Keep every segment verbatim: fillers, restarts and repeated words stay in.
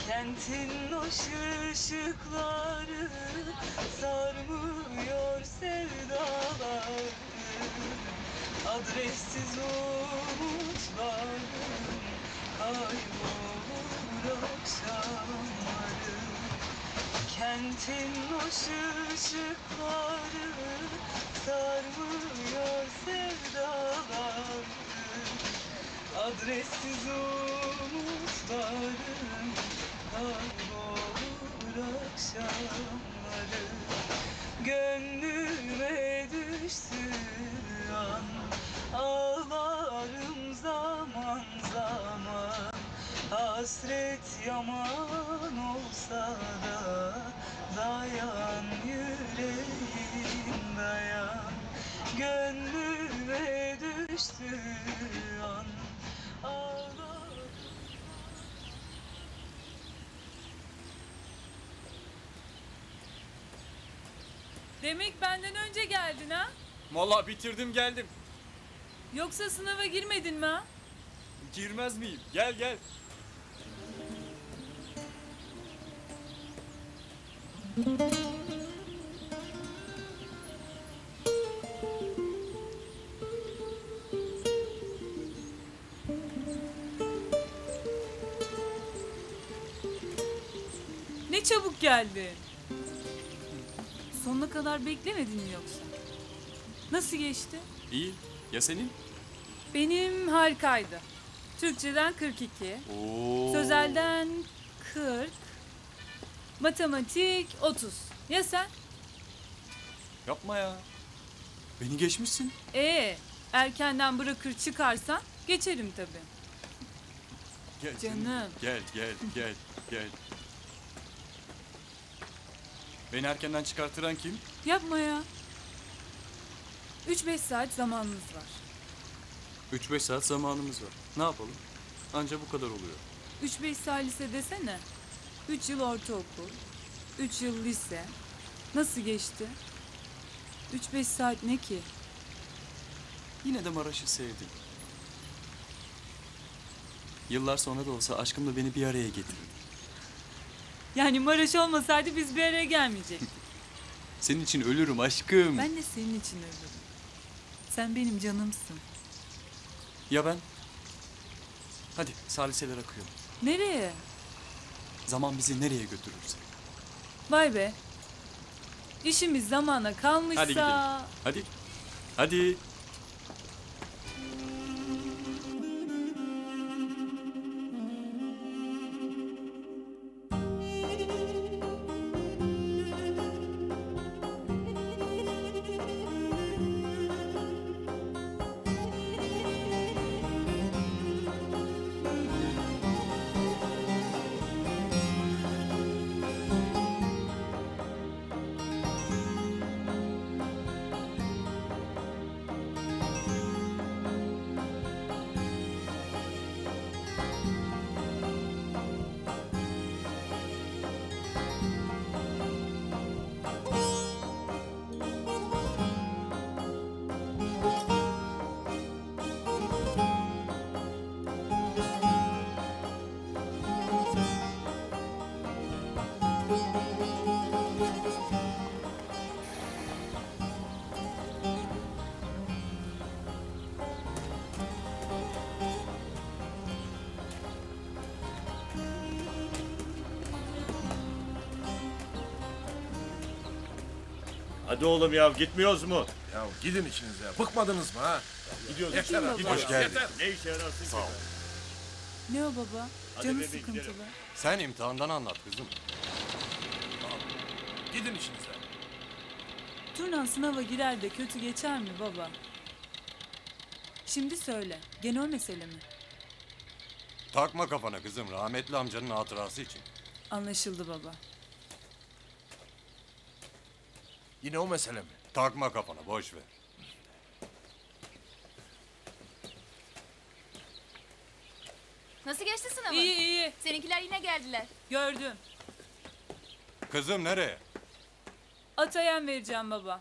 Kentin hoş ışıkları sarmıyor sevdalar. Adressiz umutlarım kaybolur akşamları. Kentin hoş ışıkları sarmıyor sevdalar. Adressiz umutlarım kaybolur akşamları. Gönlüme düştü an, ağlarım zaman zaman. Hasret yaman olsa da dayan yüreğim dayan. Gönlüme düştü an, ağlarım. Demek benden önce geldin ha? Vallahi bitirdim geldim. Yoksa sınava girmedin mi ha? Girmez miyim? Gel gel. Ne çabuk geldin. Sonuna kadar beklemedin mi yoksa? Nasıl geçti? İyi. Ya senin? Benim harikaydı. Türkçeden kırk iki, Oo. sözelden kırk, matematik otuz. Ya sen? Yapma ya. Beni geçmişsin. Ee, erkenden bırakır çıkarsan geçerim tabii. Gel Canım. Gel gel gel gel. Beni erkenden çıkartıran kim? Yapma ya. Üç beş saat zamanımız var. Üç beş saat zamanımız var. Ne yapalım? Anca bu kadar oluyor. Üç beş salise desene. Üç yıl ortaokul, üç yıl lise. Nasıl geçti? Üç beş saat ne ki? Yine de Maraş'ı sevdim. Yıllar sonra da olsa aşkımla beni bir araya getirdi. Yani Maraş olmasaydı biz bir araya gelmeyecektik. Senin için ölürüm aşkım. Ben de senin için ölürüm. Sen benim canımsın. Ya ben? Hadi saliseler akıyor. Nereye? Zaman bizi nereye götürürse. Vay be. İşimiz zamana kalmışsa... Hadi gidelim. Hadi. Hadi. Hadi oğlum ya, gitmiyoruz mu? Ya gidin işinize. Bıkmadınız mı ha? Gidiyoruz. Yeter baba. hadi. Hoş Yeter. geldin. Ne işe yararsın? Sağ ol. Ne o baba? Hadi Canı bebeğim, sıkıntılı. gidelim. Sen imtihandan anlat kızım. Gidin işinize. Turnan sınava girer de kötü geçer mi baba? Şimdi söyle. Gene o mesele mi? Takma kafana kızım, rahmetli amcanın hatırası için. Anlaşıldı baba. Yine o mesele mi? Takma kafana, boş ver. Nasıl geçti sınavın? İyi iyi. Seninkiler yine geldiler. Gördüm. Kızım nereye? Atayem vereceğim baba.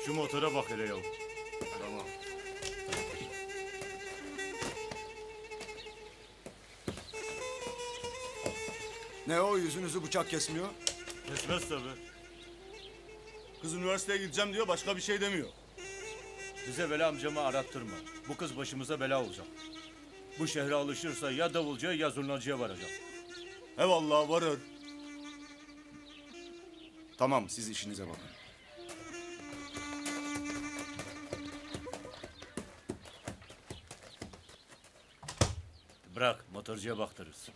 Şu motora bak hele yav. Tamam. Ne o, yüzünüzü bıçak kesmiyor? Kesmez tabi. Kız üniversiteye gideceğim diyor, başka bir şey demiyor. Bize Veli amcamı arattırma. Bu kız başımıza bela olacak. Bu şehre alışırsa ya davulcuya ya zurnacıya varacak. He vallahi varır. Tamam, siz işinize bakın. Bırak, motorcuya baktırırız.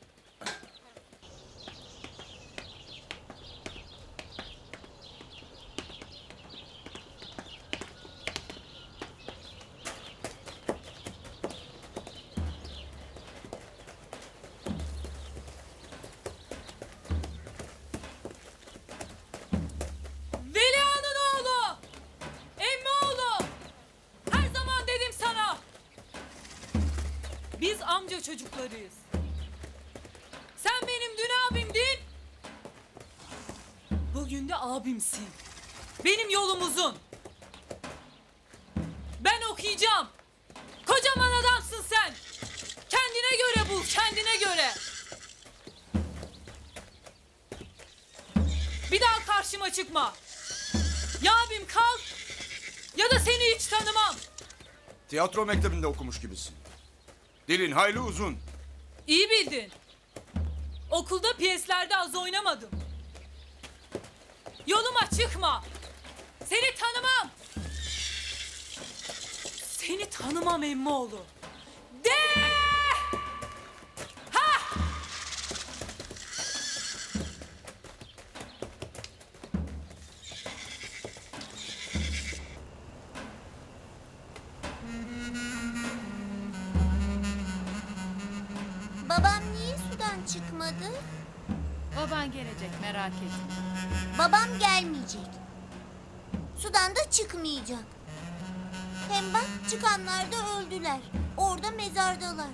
Velia'nın oğlu! Emmi oğlu! Her zaman dedim sana! Biz amca çocuklarıyız. Sen benim dün abimdin. Bugün de abimsin. Benim yolum uzun. Ben okuyacağım. Kocaman adamsın sen. Kendine göre bul, kendine göre. Bir daha karşıma çıkma. Ya abim kal ya da seni hiç tanımam. Tiyatro mektebinde okumuş gibisin. Dilin hayli uzun. İyi bildin. Okulda piyeslerde az oynamadım. Yoluma çıkma. Seni tanımam. Seni tanımam emmoğlu. De! Ha! Babam niye sudan çıkmadı? Baban gelecek, merak etme. Babam gelmeyecek. Sudan da çıkmayacak. Hem bak, çıkanlar da öldüler. Orada mezardalar.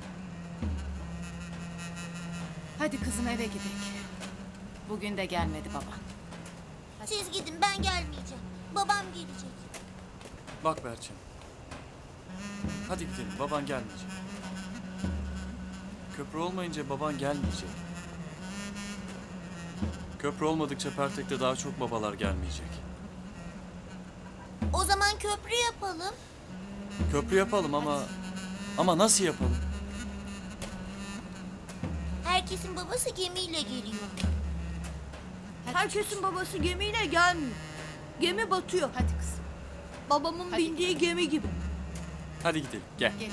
Hadi kızım eve gidelim. Bugün de gelmedi baban. Siz gidin, ben gelmeyeceğim. Babam gelecek. Bak Berçem. Hadi gidelim, baban gelmeyecek. Köprü olmayınca baban gelmeyecek. Köprü olmadıkça Pertek'te daha çok babalar gelmeyecek. O zaman köprü yapalım. Köprü yapalım ama... Ama nasıl yapalım? Herkesin babası gemiyle geliyor. Herkesin babası gemiyle gelmiyor. Gemi batıyor. Hadi kızım. Babamın Hadi. bindiği gemi gibi. Hadi gidelim, gel. Gel.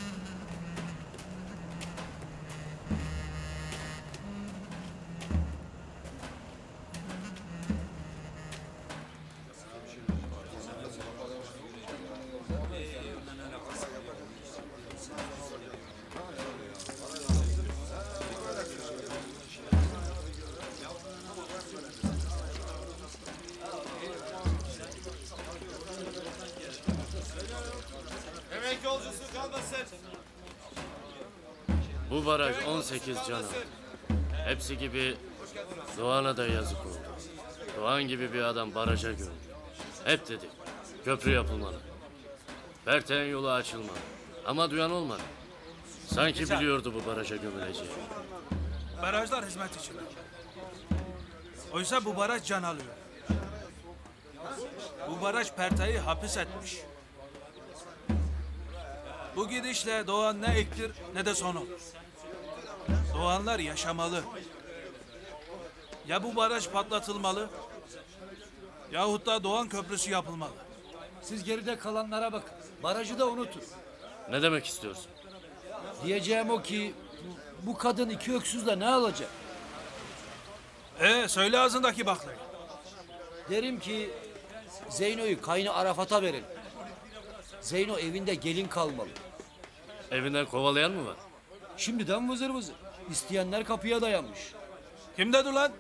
Demek yolcusu kalmasın. Bu baraj on sekiz can aldı. Hepsi gibi Doğan'a da yazık oldu. Doğan gibi bir adam baraja gömdü. Hep dedik, köprü yapılmalı. Pertek'in yolu açılmalı. Ama duyan olmadı. Sanki biliyordu bu baraja gömüleceği. Barajlar hizmet için. Oysa bu baraj can alıyor. Bu baraj Pertek'i hapis etmiş. Bu gidişle Doğan ne ektir ne de son olur. Doğanlar yaşamalı. Ya bu baraj patlatılmalı yahut da Doğan Köprüsü yapılmalı. Siz geride kalanlara bakın. Barajı da unutun. Ne demek istiyorsun? Diyeceğim o ki bu, bu kadın iki öksüzle ne alacak? Ee söyle ağzındaki baklayı. Derim ki Zeyno'yu kaynı Arafat'a verin. Zeyno evinde gelin kalmalı. Evinden kovalayan mı var? Şimdiden vızır vızır. İsteyenler kapıya dayanmış. Kim dedi lan?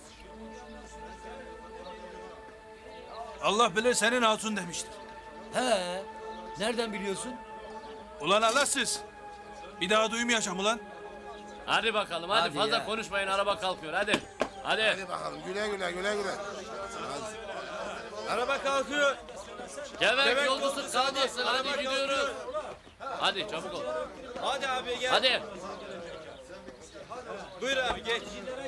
Allah bilir senin hatun demiştir. He, nereden biliyorsun? Ulan Allah siz. Bir daha duymayacağım ulan. Hadi bakalım hadi, Hadi fazla ya. konuşmayın, araba kalkıyor hadi. Hadi. Hadi bakalım, güle güle güle güle. Araba kalkıyor. Gevek yolcusu kalmasın. Hadi gidiyoruz. Hadi çabuk ol. Hadi abi gel. Hadi. Buyur abi geç.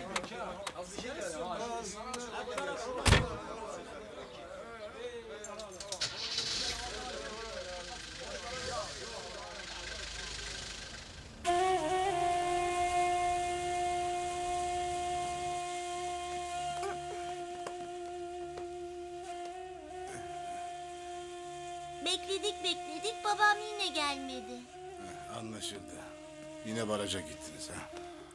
Bekledik bekledik babam yine gelmedi. Anlaşıldı. Yine baraja gittiniz ha.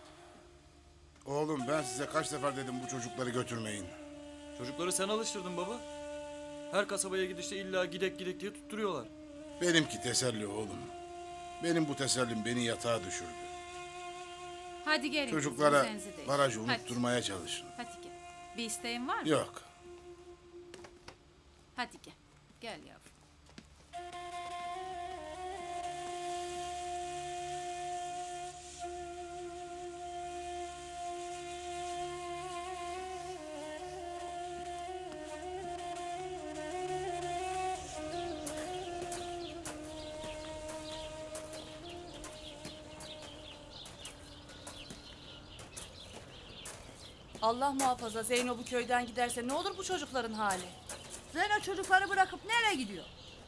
Oğlum ben size kaç sefer dedim bu çocukları götürmeyin. Çocukları sen alıştırdın baba. Her kasabaya gidişte illa gidek gidek diye tutturuyorlar. Benimki teselli oğlum. Benim bu tesellim beni yatağa düşürdü. Hadi gelin. Çocuklara üzerinizi değin. barajı Hadi. unutturmaya çalışın. Hadi gel. Bir isteğin var mı? Yok. Hadi gel. Gel yavrum. Allah muhafaza Zeyno bu köyden giderse ne olur bu çocukların hali? Zeyno çocukları bırakıp nereye gidiyor?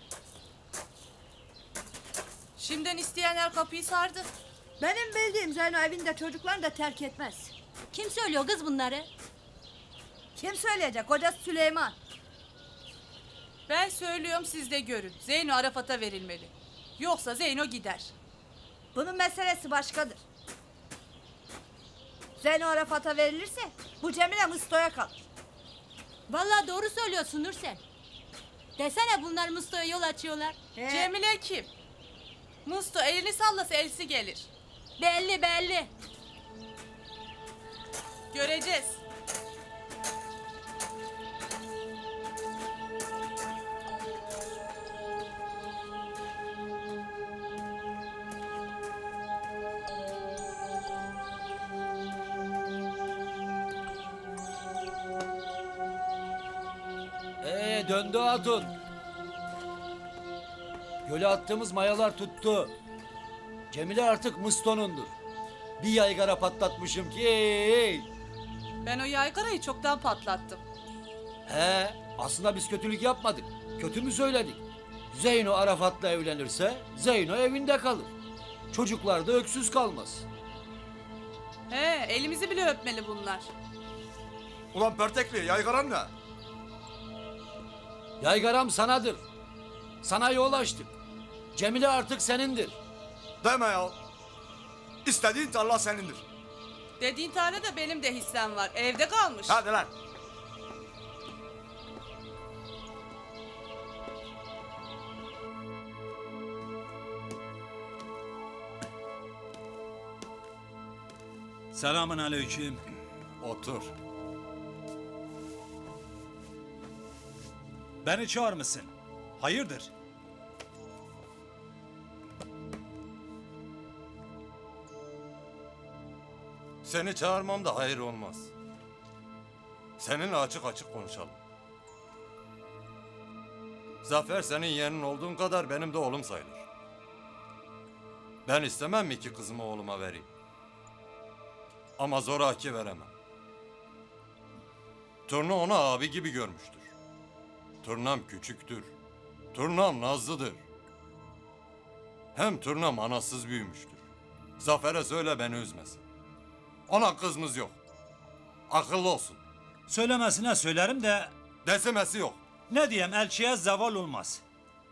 Şimdiden isteyenler kapıyı sardı. Benim bildiğim Zeyno evinde çocuklarını da terk etmez. Kim söylüyor kız bunları? Kim söyleyecek? Kocası Süleyman. Ben söylüyorum siz de görün. Zeyno Arafat'a verilmeli. Yoksa Zeyno gider. Bunun meselesi başkadır. Zeyno Arafat'a verilirse bu Cemile Mısto'ya kalır. Vallahi doğru söylüyorsun Nursel. Desene bunlar Mısto'ya yol açıyorlar. He. Cemile kim? Musto elini sallasa elsi gelir. Belli belli. Göreceğiz. Ee döndü hatun. Göle attığımız mayalar tuttu. Cemile artık Mısto'nundur. Bir yaygara patlatmışım ki. Hey. Ben o yaygarayı çoktan patlattım. He, aslında biz kötülük yapmadık. Kötü mü söyledik? Zeyno Arafat'la evlenirse Zeyno evinde kalır. Çocuklar da öksüz kalmaz. He, elimizi bile öpmeli bunlar. Ulan Pertekli yaygaran ne? Yaygaram sanadır. Sana yol açtık. Cemile artık senindir. Deme ya. İstediğin tarla senindir. Dediğin tane de benim de hissem var. Evde kalmış. Hadi lan. Selamun aleyküm. Otur. Beni çağırmışsın. Hayırdır? Seni çağırmam da hayır olmaz. Seninle açık açık konuşalım. Zafer senin yeğenin olduğun kadar benim de oğlum sayılır. Ben istemem mi ki kızımı oğluma vereyim? Ama zoraki veremem. Turna onu abi gibi görmüştür. Turnam küçüktür. Turnam nazlıdır. Hem turnam anasız büyümüştür. Zafer'e söyle beni üzmesin. Ona kızımız yok. Akıllı olsun. Söylemesine söylerim de Desemesi yok. ne diyeyim elçiye zeval olmaz.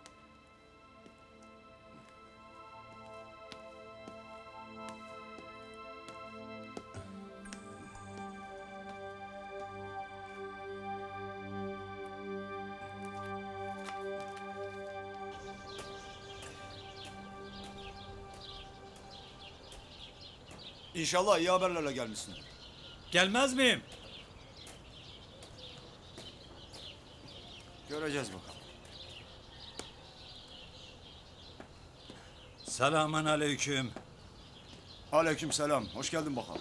İnşallah iyi haberlerle gelmişsin. Gelmez miyim? Göreceğiz bakalım. Selamun aleyküm. Aleyküm selam. Hoş geldin bakalım.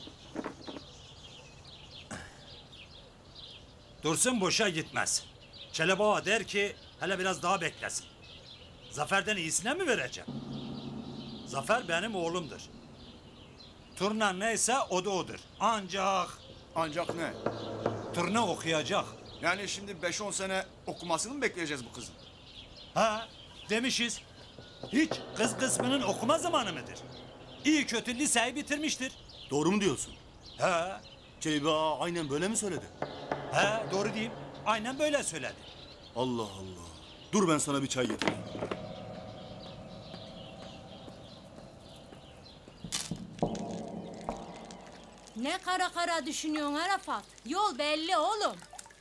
Dursun boşa gitmez. Çelebağa der ki Hele biraz daha beklesin. Zafer'den iyisine mi vereceğim? Zafer benim oğlumdur. Turna neyse o da odur. Ancak... Ancak ne? Turna okuyacak. Yani şimdi beş on sene okumasını mı bekleyeceğiz bu kızın? Ha, demişiz. Hiç kız kısmının okuma zamanı mıdır? İyi kötü liseyi bitirmiştir. Doğru mu diyorsun? He. Çelebi ağa aynen böyle mi söyledi? He, doğru diyeyim. Aynen böyle söyledi. Allah Allah. Dur ben sana bir çay getireyim. Ne kara kara düşünüyorsun Arafat? Yol belli oğlum.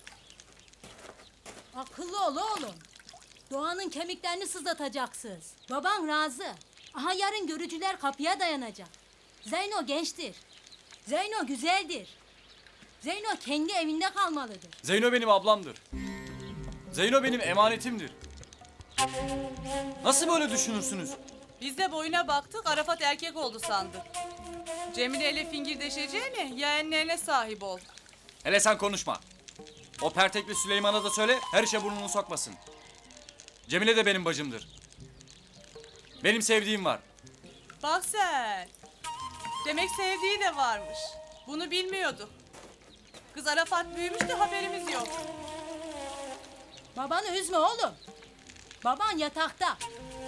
Akıllı ol oğlum. Doğan'ın kemiklerini sızlatacaksınız. Baban razı. Aha yarın görücüler kapıya dayanacak. Zeyno gençtir. Zeyno güzeldir. Zeyno kendi evinde kalmalıdır. Zeyno benim ablamdır. Zeyno benim emanetimdir. Nasıl böyle düşünürsünüz? Biz de boyuna baktık, Arafat erkek oldu sandık. Cemile ile fingirdeşeceğine yeğenlerine sahip ol. Hele sen konuşma. O pertekli Süleyman'a da söyle her işe burnunu sokmasın. Cemile de benim bacımdır. Benim sevdiğim var. Bak sen. Demek sevdiği de varmış. Bunu bilmiyorduk. Kız Arafat büyümüş de haberimiz yok. Babanı üzme oğlum. Baban yatakta.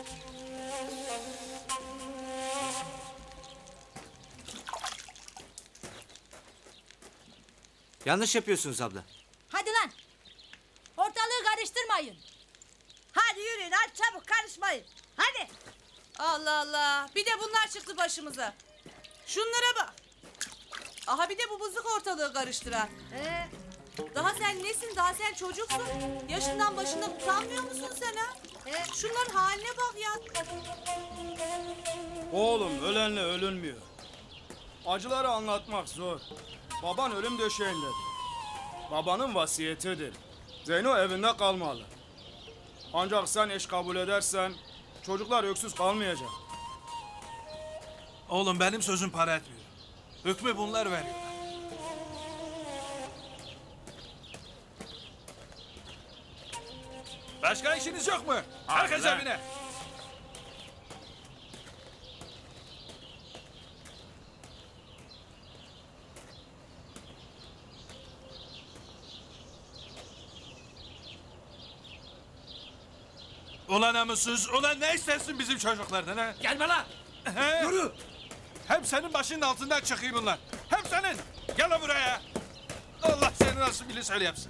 Yanlış yapıyorsunuz abla. Hadi lan. Ortalığı karıştırmayın. Hadi yürüyün hadi çabuk karışmayın. Hadi. Allah Allah. Bir de bunlar çıktı başımıza. Şunlara bak. Aha bir de bu bızık ortalığı karıştıran. Ee? Daha sen nesin? Daha sen çocuksun. Yaşından başından utanmıyor musun sen ha? Ee? Şunların haline bak ya. Oğlum ölenle ölünmüyor. Acıları anlatmak zor. Baban ölüm döşeğindedir. Babanın vasiyetidir. Zeyno evinde kalmalı. Ancak sen eş kabul edersen çocuklar öksüz kalmayacak. Oğlum benim sözüm para etmiyor. Hükmü bunlar veriyor. Başka işiniz yok mu? Herkes lan. evine. Ulan namussuz, ulan ne istersin bizim çocuklardan ha? Gelme lan! He? Yürü! Hep senin başının altından çıkıyor bunlar. Hep senin! Gel lan buraya! Allah seni nasıl bilirse öyle yapsın.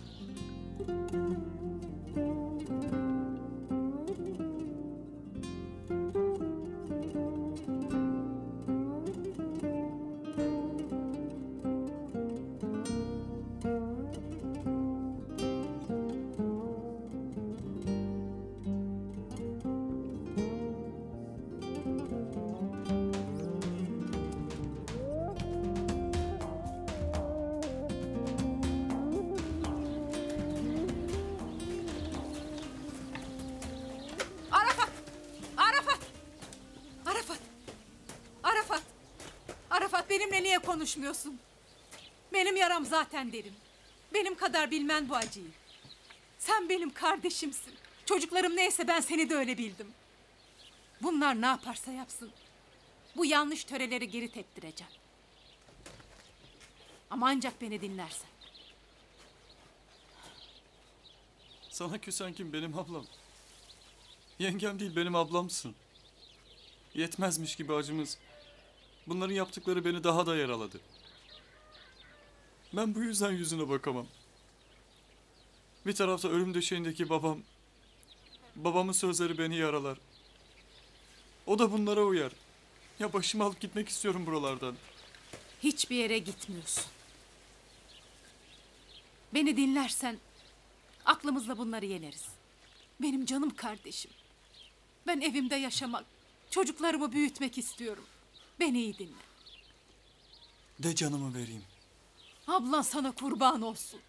Arafat! Arafat! Arafat! Arafat! Arafat benimle niye konuşmuyorsun? Benim yaram zaten derin. Benim kadar bilmen bu acıyı. Sen benim kardeşimsin. Çocuklarım neyse ben seni de öyle bildim. Bunlar ne yaparsa yapsın. Bu yanlış töreleri geri teptireceğim. Ama ancak beni dinlersen. Sana küsen kim benim ablam? Yengem değil benim ablamsın. Yetmezmiş gibi acımız. Bunların yaptıkları beni daha da yaraladı. Ben bu yüzden yüzüne bakamam. Bir tarafta ölüm döşeğindeki babam. Babamın sözleri beni yaralar. O da bunlara uyar. Ya başımı alıp gitmek istiyorum buralardan. Hiçbir yere gitmiyorsun. Beni dinlersen aklımızla bunları yeneriz. Benim canım kardeşim. Ben evimde yaşamak, çocuklarımı büyütmek istiyorum. Beni iyi dinle. De canımı vereyim. Ablan sana kurban olsun.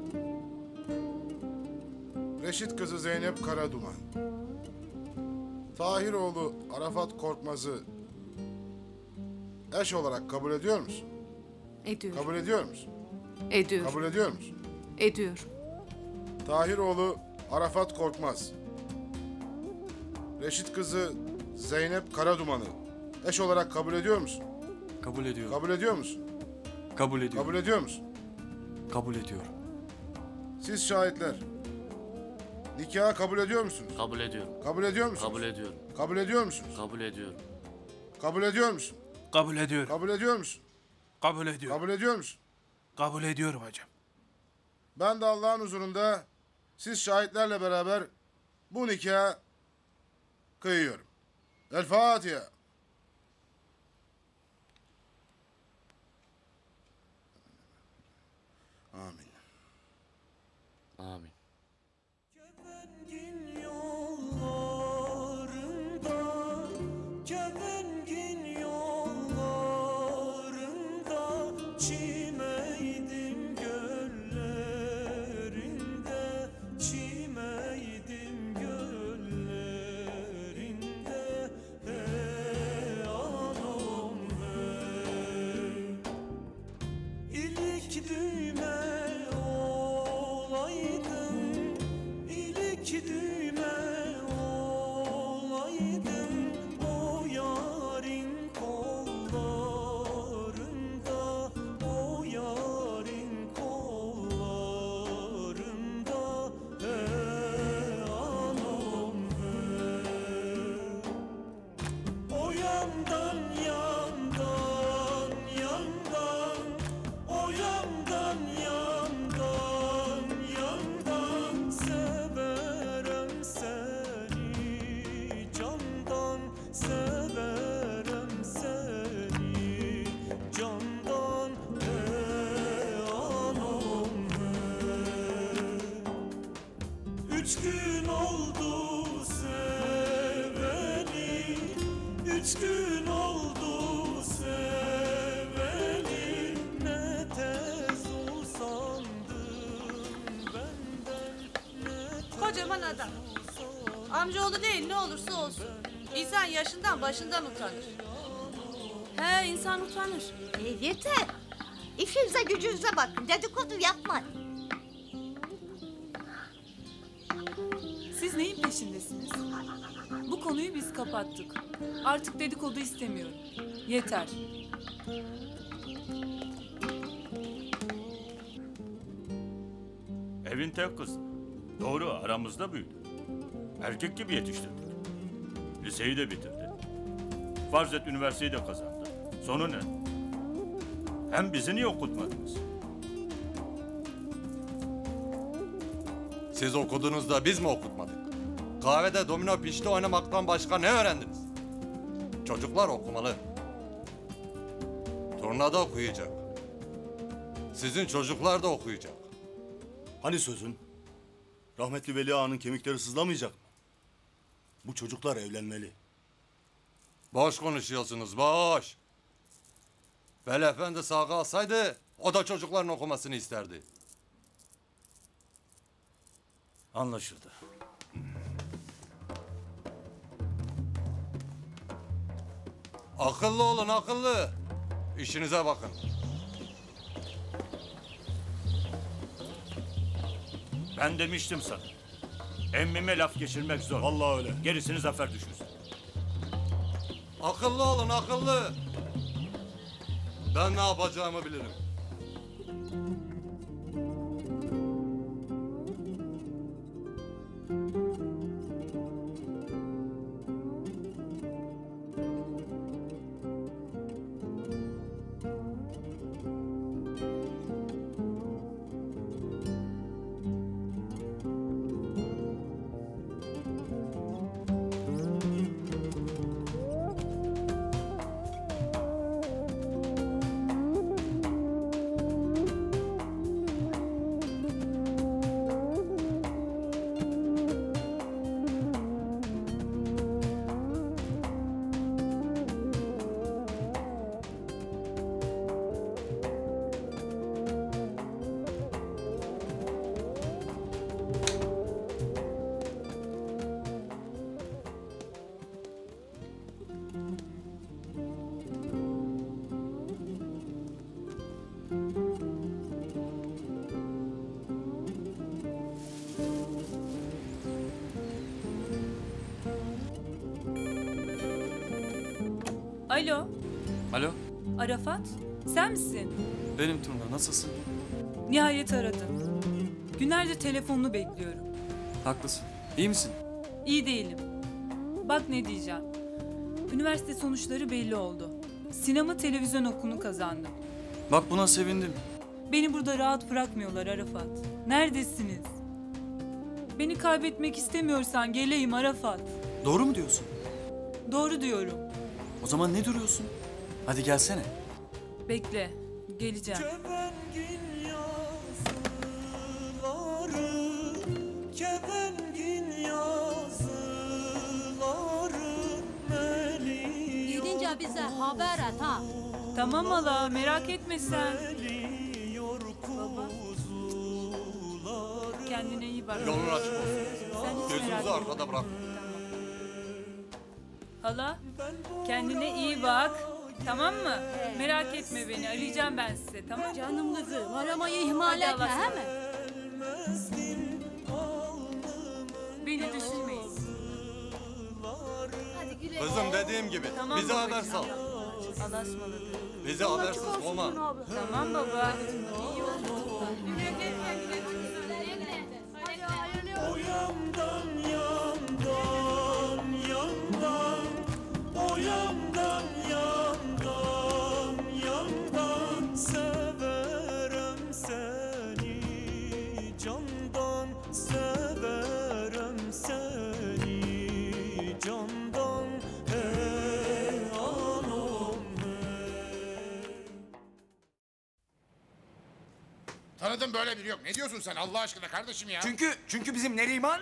Reşit kızı Zeynep Karaduman. Tahiroğlu Arafat Korkmaz'ı eş olarak kabul ediyor musun? Ediyorum. Kabul ediyor musun? Ediyorum. Kabul ediyor musun? Ediyorum. Tahiroğlu Arafat Korkmaz, Reşit kızı Zeynep Karaduman'ı eş olarak kabul ediyor musun? Kabul ediyorum. Kabul ediyor musun? Kabul ediyorum. Kabul ediyor musun? Kabul ediyorum. Siz şahitler, nikahı kabul ediyor musunuz? Kabul ediyorum. Kabul ediyor musunuz? Kabul ediyorum. Kabul ediyor musunuz? Kabul ediyorum. Kabul ediyor musun? Kabul ediyorum. Kabul ediyor musun? Kabul ediyorum. Kabul ediyor musun? Kabul ediyorum hocam. Ben de Allah'ın huzurunda siz şahitlerle beraber bu nikahı kıyıyorum. El Fatiha. Amin. Amin. Kefengin yollarında çimeydim göllerinde, çimeydim göllerinde. Hey anam hey, ilik düğme olaydım, ilik düğme olaydım. O yarın kollarında, o yarın kollarında. Hey anam hey, o yandan yandan yandan, o yandan yandan yandan severim seni candan, severim seni candan. Hey anam hey, üç gün oldu seveli, üç gün oldu seveli. Ne tez usandım benden, ne tez Kocaman adam. Amcaoğlu değil ne olursa olsun. İnsan yaşından başından utanır. He insan utanır. E, yeter. İşinize gücünüze bakın. Dedikodu yapmayın. Siz neyin peşindesiniz? Bu konuyu biz kapattık. Artık dedikodu istemiyorum. Yeter. Evin tek kızı. Doğru aramızda büyüdü. Erkek gibi yetiştirdik. Liseyi de bitirdi. Farz et üniversiteyi de kazandı. Sonu ne? Hem bizi niye okutmadınız? Siz okudunuz da biz mi okutmadık? Kahvede domino pişti oynamaktan başka ne öğrendiniz? Çocuklar okumalı. Turnada okuyacak. Sizin çocuklar da okuyacak. Hani sözün? Rahmetli Veli Ağa'nın kemikleri sızlamayacak mı? Bu çocuklar evlenmeli. Boş konuşuyorsunuz, boş. Veli Efendi sağ kalsaydı o da çocukların okumasını isterdi. Anlaşıldı. Akıllı olun, akıllı. İşinize bakın. Ben demiştim sana. Emmime laf geçirmek zor. Vallahi öyle. Gerisini zafer düşünsün. Akıllı olun, akıllı. Ben ne yapacağımı bilirim. Alo, Alo, Arafat. Sen misin? benim Turna. Nasılsın? Nihayet aradın. Günlerdir telefonunu bekliyorum. Haklısın. İyi misin? İyi değilim. Bak ne diyeceğim. Üniversite sonuçları belli oldu. Sinema televizyon okulunu kazandım. Bak buna sevindim. Beni burada rahat bırakmıyorlar Arafat. Neredesiniz? Beni kaybetmek istemiyorsan geleyim Arafat. Doğru mu diyorsun? Doğru diyorum. O zaman ne duruyorsun? Hadi gelsene. Bekle, geleceğim. Kefengin yazıları, kefengin yazıları meli Gidince bize haber et ha. Tamam hala, merak etme sen. Baba. Kendine iyi bak. Yolun açık olsun. Sen hiç merak Gözünüzü etme. arkada bırak. Hala, kendine iyi bak. Tamam mı? Merak etme beni. Arayacağım ben size, tamam mı? Canım kızım, aramayı ihmal etme, he mi? Beni düşünmeyin. Kızım dediğim gibi Tamam bize haber babacığım. sal. Allah'a ısmarladık. Bize habersiz olma. Tamam baba. O yandan yandan yandan, o yandan yandan yandan severim seni, candan severim seni, candan hey anam Tanıdım böyle biri yok. Ne diyorsun sen Allah aşkına kardeşim ya? Çünkü çünkü bizim Neriman...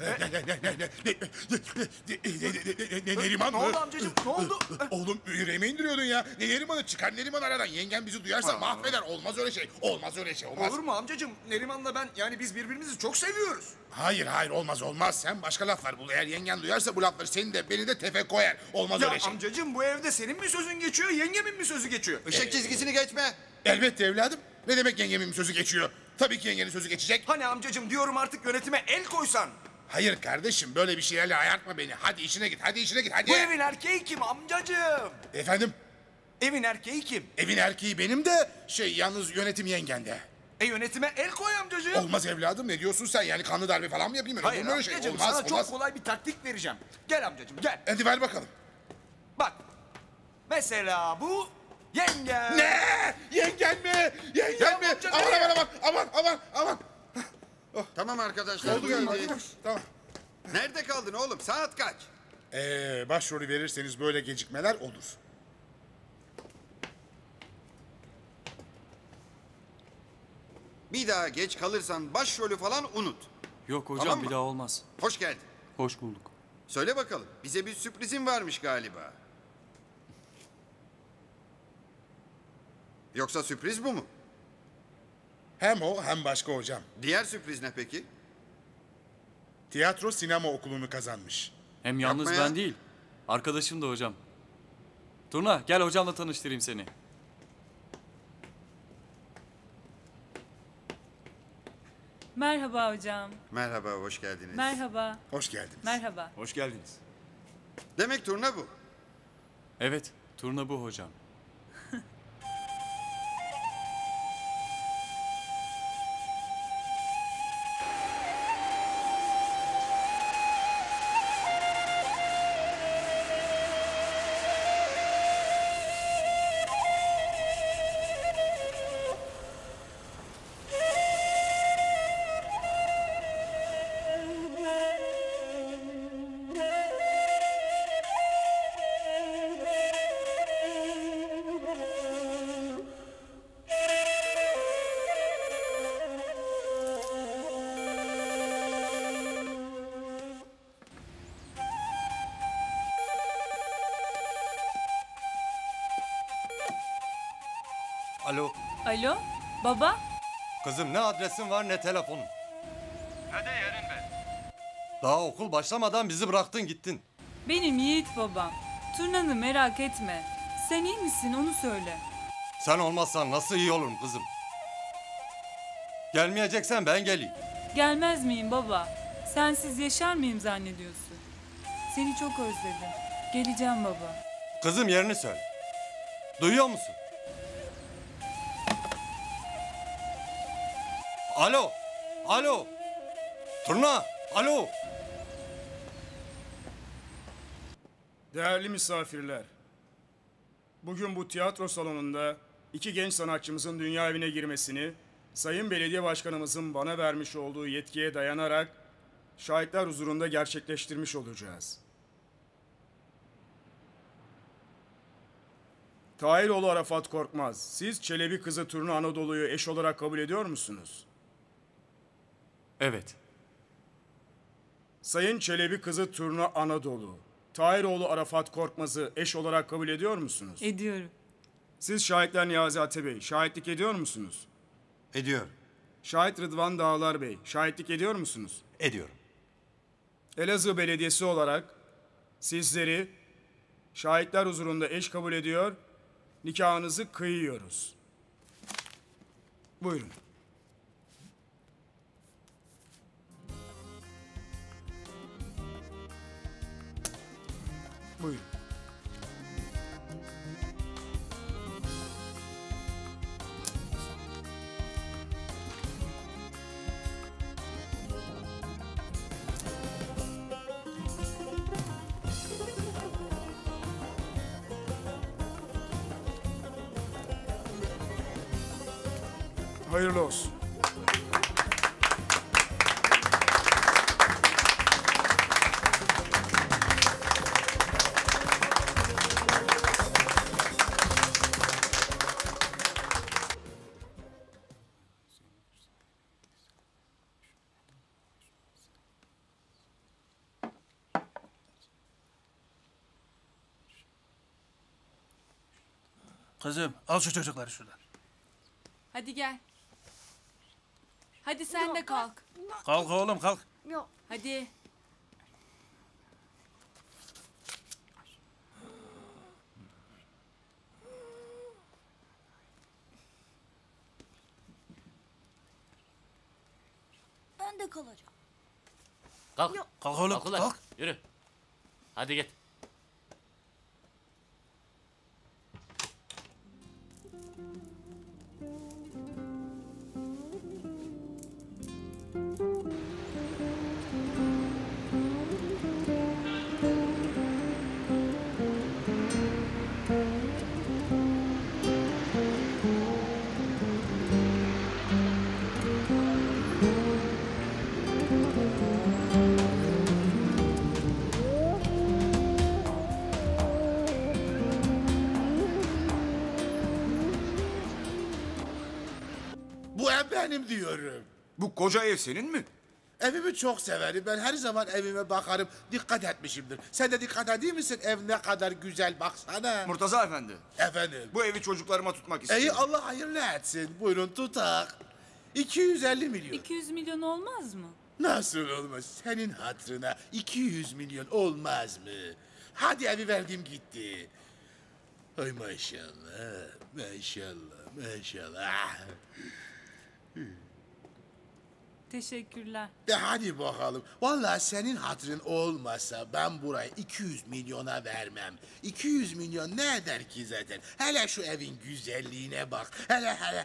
Neriman mı? Ne oldu amcacığım, ne oldu? Oğlum yüreğime indiriyordun ya. Ne Neriman'ı? Çıkar Neriman aradan. Yengen bizi duyarsa mahveder. Olmaz öyle şey. Olmaz öyle şey. Olmaz. Olur mu amcacığım? Neriman'la ben yani biz birbirimizi çok seviyoruz. Hayır hayır olmaz olmaz. Sen başka laflar bul. Eğer yengen duyarsa bu lafları seni de beni de tefe koyar. Olmaz Ya öyle şey. amcacığım bu evde senin mi sözün geçiyor, yengemin mi sözü geçiyor? Işık çizgisini geçme. Elbette evladım. Ne demek yengemin sözü geçiyor? Tabii ki yengenin sözü geçecek. Hani amcacığım diyorum artık yönetime el koysan. Hayır kardeşim böyle bir şeylerle ayartma beni. Hadi işine git, hadi işine git, hadi. Bu evin erkeği kim amcacığım? Efendim? Evin erkeği kim? Evin erkeği benim de şey yalnız yönetim yengende. E yönetime el koy amcacığım. Olmaz evladım ne diyorsun sen yani kanlı darbe falan mı yapayım öyle? Hayır Olur mu öyle şey? amcacığım Olmaz, sana olmaz. çok kolay bir taktik vereceğim. Gel amcacığım gel. Hadi ver bakalım. Bak mesela bu yengen. Ne? Yengen mi? Yengen Ya mi? amca Aman nereye? aman aman aman aman aman. Tamam arkadaşlar. Oldu buyurun. galiba. Tamam. Nerede kaldın oğlum? Saat kaç? Ee, başrolü verirseniz böyle gecikmeler olur. Bir daha geç kalırsan başrolü falan unut. Yok hocam Tamam mı? bir daha olmaz. Hoş geldin. Hoş bulduk. Söyle bakalım. Bize bir sürprizin varmış galiba. Yoksa sürpriz bu mu? Hem o hem başka hocam. Diğer sürpriz ne peki? Tiyatro sinema okulunu kazanmış. Hem yalnız Yapma ya. ben değil. Arkadaşım da hocam. Turna gel hocamla tanıştırayım seni. Merhaba hocam. Merhaba, hoş geldiniz. Merhaba. Hoş geldiniz. Merhaba. Hoş geldiniz. Demek turna bu. Evet, turna bu hocam. Alo. Alo, baba? Kızım ne adresin var ne telefonun. Hadi yarın ben. Daha okul başlamadan bizi bıraktın gittin. Benim Yiğit babam. Turnanı merak etme. Sen iyi misin onu söyle. Sen olmazsan nasıl iyi olurum kızım? Gelmeyeceksen ben geleyim. Gelmez miyim baba? Sensiz yaşar mıyım zannediyorsun? Seni çok özledim. Geleceğim baba. Kızım yerini söyle. Duyuyor musun? Alo. Alo. Turna. Alo. Değerli misafirler, bugün bu tiyatro salonunda iki genç sanatçımızın dünya evine girmesini, Sayın Belediye Başkanımızın bana vermiş olduğu yetkiye dayanarak şahitler huzurunda gerçekleştirmiş olacağız. Tahiroğlu Arafat Korkmaz, siz Çelebi kızı Turna Anadolu'yu eş olarak kabul ediyor musunuz? Evet. Sayın Çelebi kızı Turna Anadolu, Tahiroğlu Arafat Korkmaz'ı eş olarak kabul ediyor musunuz? Ediyorum. Siz şahitler Niyazi Ate Bey, şahitlik ediyor musunuz? Ediyorum. Şahit Rıdvan Dağlar Bey, şahitlik ediyor musunuz? Ediyorum. Elazığ Belediyesi olarak sizleri şahitler huzurunda eş kabul ediyor, nikahınızı kıyıyoruz. Buyurun. Buyurun. Hayırlı olsun. Kızım al şu çocukları şuradan. Hadi gel. Hadi sen de kalk. Kalk oğlum kalk. Yok. Hadi. Ben de kalacağım. Kalk. Kalk oğlum Kalk ulan. kalk. Yürü. Hadi git. Bu ev benim diyorum. Bu koca ev senin mi? Evimi çok severim. Ben her zaman evime bakarım. Dikkat etmişimdir. Sen de dikkat edeyim misin? Ev ne kadar güzel baksana. Murtaza Efendi. Efendim. Bu evi çocuklarıma tutmak istiyorum. İyi Allah hayırlı etsin. Buyurun tutak. iki yüz elli milyon. iki yüz milyon olmaz mı? Nasıl olmaz? Senin hatırına iki yüz milyon olmaz mı? Hadi evi verdim gitti. Ay maşallah. Maşallah. Maşallah. Teşekkürler. De hadi bakalım. Vallahi senin hatırın olmasa ben burayı iki yüz milyona vermem. iki yüz milyon ne eder ki zaten? Hele şu evin güzelliğine bak. Hele hele.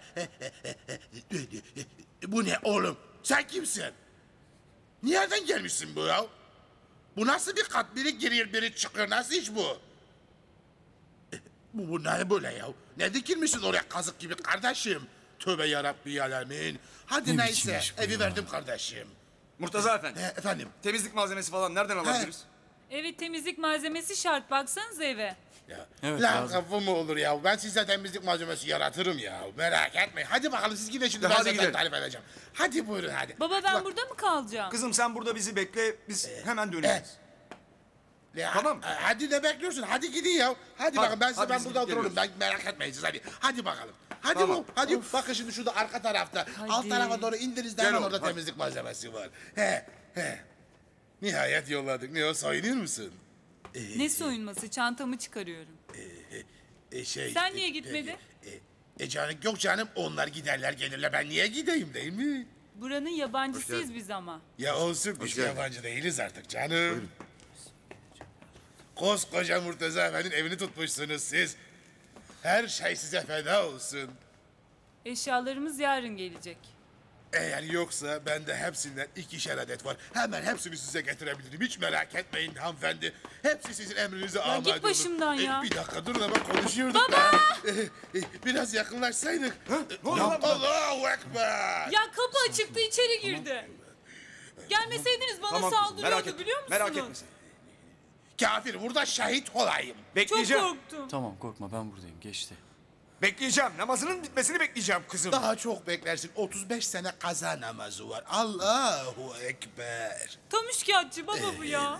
Bu ne oğlum? Sen kimsin? Nereden gelmişsin bu ya? Bu nasıl bir kat? Biri giriyor, biri çıkıyor. Nasıl iş bu? Bu, bu ne böyle ya? Ne dikilmişsin oraya kazık gibi kardeşim? Tövbe yarabbi alemin. Hadi Ne neyse biçim iş bu evi ya? verdim kardeşim. Murtaza Efendi. He, efendim. Temizlik malzemesi falan nereden alabiliriz? Evet, temizlik malzemesi şart. Baksanıza eve. Evet, Lan kapı mı olur ya? Ben size temizlik malzemesi yaratırım ya. Merak etmeyin. Hadi bakalım siz gidin şimdi De ben hadi zaten gidelim. tarif edeceğim. Hadi buyurun hadi. Baba ben burada mı kalacağım? Kızım sen burada bizi bekle. Biz hemen döneceğiz. Ya, Tamam. ha- Hadi ne bekliyorsun? Hadi gidin ya. Hadi, Hadi, bakın ben size hadi ben biz burada gidip otururum. Ben merak etmeyin siz hadi. Hadi bakalım. Hadi Tamam. bu. Hadi bakın şimdi şurada arka tarafta. Alt tarafa doğru indiniz de Gel hemen oğlum, orada hadi. temizlik malzemesi var. He he. Nihayet yolladık. Ne o soyunur musun? Ne soyunması? Çantamı çıkarıyorum. E, şey, Sen e, niye gitmedin? E, e canım yok canım. Onlar giderler gelirler. Ben niye gideyim değil mi? Buranın yabancısıyız biz ama. Ya olsun biz geldin. yabancı değiliz artık canım. Koskoca Murtaza Efendi'nin evini tutmuşsunuz siz. Her şey size feda olsun. Eşyalarımız yarın gelecek. Eğer yoksa bende hepsinden ikişer adet var. Hemen hepsini size getirebilirim. Hiç merak etmeyin hanımefendi. Hepsi sizin emrinize Ya amade git başımdan olur. ya. E, bir dakika durun ama konuşuyorduk Baba! da. E, e, biraz yakınlaşsaydık. Ne oluyor lan? Allahu Ekber! Ya kapı açıktı içeri girdi. Gelmeseydiniz bana Tamam, saldırıyordu merak etme, biliyor musunuz? merak etme sen. Kafir burada şehit olayım. Bekleyeceğim. Çok korktum. Tamam korkma ben buradayım geçti. Bekleyeceğim. Namazının bitmesini bekleyeceğim kızım. Daha çok beklersin. otuz beş sene kaza namazı var. Allahu Ekber. Tam üçkağıtçı baba bu ya.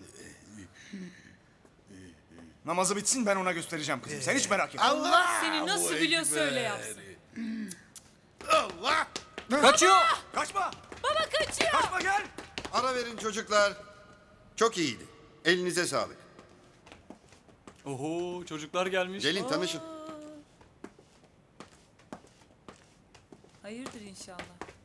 Namazı bitsin ben ona göstereceğim kızım. Sen hiç merak etme. Allah Seni nasıl biliyor söyle yapsın. Allah! Kaçıyor. Kaçma. Baba kaçıyor. Kaçma gel. Ara verin çocuklar. Çok iyiydi. Elinize sağlık. Oho çocuklar gelmiş. Gelin tanışın. Hayırdır inşallah.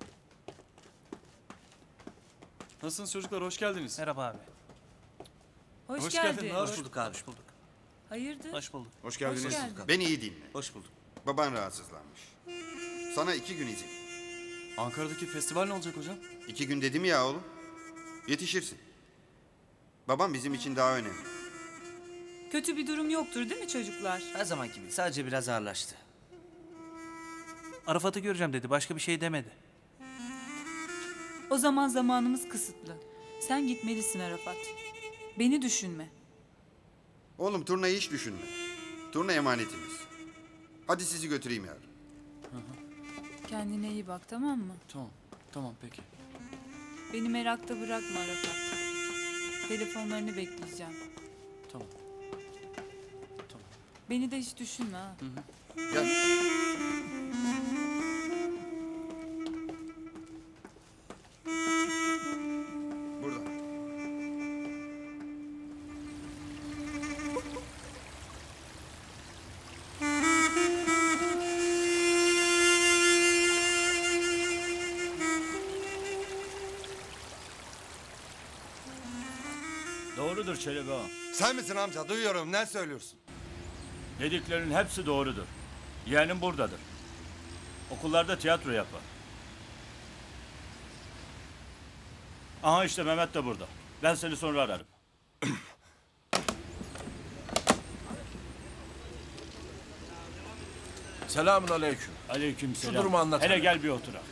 Nasılsınız çocuklar hoş geldiniz. Merhaba abi. Hoş, Hoş geldin. geldin, Hoş bulduk abi. Hoş bulduk. Hayırdır? Hoş bulduk. Hoş geldiniz. Hoş geldin. Beni iyi dinle. Hoş bulduk. Baban rahatsızlanmış. Sana iki gün izin. Ankara'daki festival ne olacak hocam? İki gün dedim ya oğlum. Yetişirsin. Babam bizim için daha önemli. Kötü bir durum yoktur değil mi çocuklar? Her zamanki gibi. Sadece biraz ağırlaştı. Arafat'ı göreceğim dedi. Başka bir şey demedi. O zaman zamanımız kısıtlı. Sen gitmelisin Arafat. Beni düşünme. Oğlum turnayı hiç düşünme. Turna emanetimiz. Hadi sizi götüreyim yarın. Kendine iyi bak tamam mı? Tamam tamam peki. Beni merakta bırakma Arafat. Telefonlarını bekleyeceğim. Tamam. Beni de hiç düşünme ha. Gel. Burada. Doğrudur Çelebi Ağa. Sen misin amca? Duyuyorum. Ne söylüyorsun? Dediklerinin hepsi doğrudur. Yeğenim buradadır. Okullarda tiyatro yapar. Aha işte Mehmet de burada. Ben seni sonra ararım. Selamun aleyküm. Aleyküm selam. Şu durumu anlat. Hele gel bir oturak.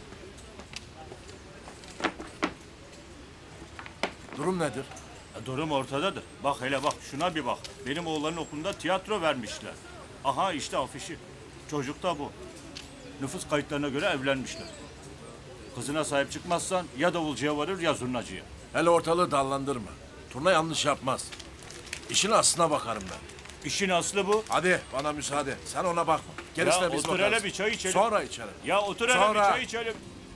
Durum nedir? Ya, durum ortadadır. Bak hele bak şuna bir bak. Benim oğlanın okulunda tiyatro vermişler. Aha işte afişi. Çocuk da bu. Nüfus kayıtlarına göre evlenmişler. Kızına sahip çıkmazsan ya davulcuya varır ya zurnacıya. Hele ortalığı dallandırma. Turna yanlış yapmaz. İşin aslına bakarım ben. İşin aslı bu. Hadi bana müsaade. Sen ona bakma. Gerisine Ya biz otur bakarız. hele bir çay içelim. Sonra içelim. Ya otur hele bir Sonra. çay içelim.